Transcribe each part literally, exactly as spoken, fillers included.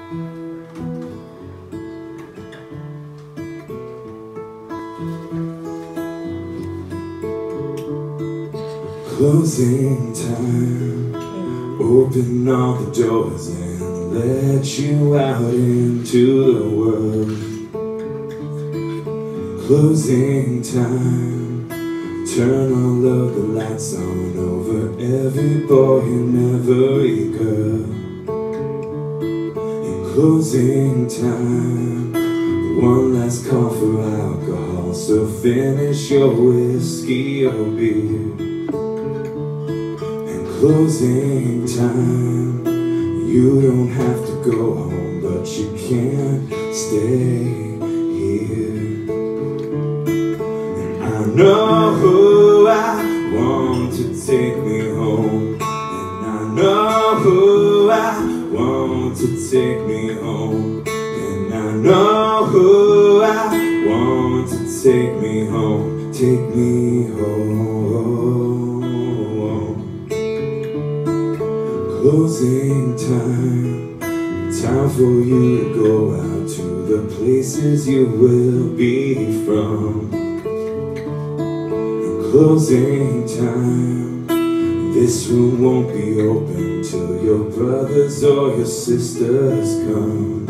Closing time, open all the doors and let you out into the world. Closing time, turn all of the lights on over every boy and every girl. In closing time, one last call for alcohol, so finish your whiskey or beer. Closing time, you don't have to go home, but you can't stay here. And I know who I want to take me home, and I know who I want to take me home, and I know who I want to take me home, take me home. Closing time, time for you to go out to the places you will be from. In closing time, this room won't be open till your brothers or your sisters come.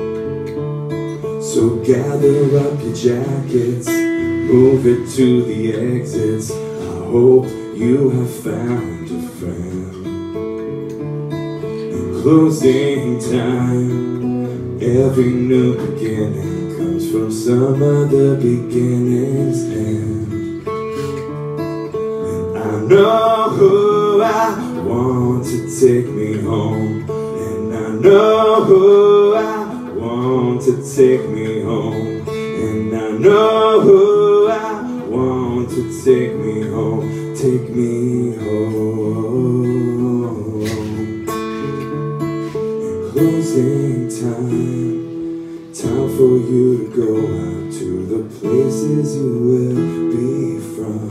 So gather up your jackets, move it to the exits. I hope you have found a friend. Closing time, every new beginning comes from some other beginning's end. And I know who I want to take me home, and I know who I want to take me home, and I know who I want to take me home, take me home. Closing time, time for you to go out to the places you will be from.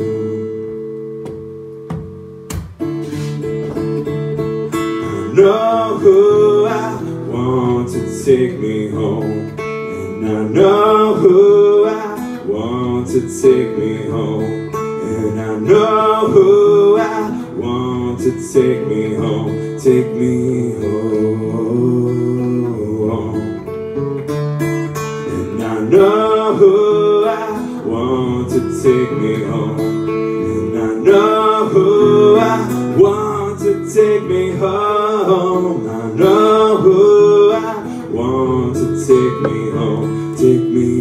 I know who I want to take me home, and I know who I want to take me home, and I know who I want to take me home, take me home. And I know who I want to take me home, and I know who I want to take me home. I know who I want to take me home, take me